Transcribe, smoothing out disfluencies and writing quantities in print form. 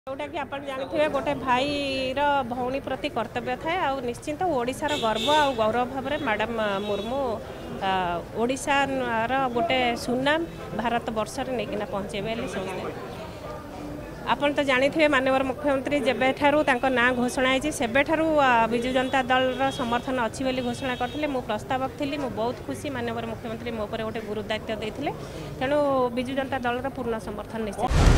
जोटा कि आप जानते गोटे भाईर भौणी प्रति कर्तव्य थाए आ निश्चिंत ओडिशार गर्व आ गौरव भाव में मैडम मुर्मू ओडिशार गोटे सुनाम भारत वर्ष में नहीं पहुँचे समझते आपन तो जानी थे माननीय मुख्यमंत्री जेबे ठारू ना घोषणा होती से विजु जनता दल समर्थन अच्छी बोली घोषणा करते मु प्रस्तावक थी मु बहुत खुशी माननीय मुख्यमंत्री मो पर गोटे गुरु दायित्व देते तेणु विजु जनता दल पूर्ण समर्थन निश्चित।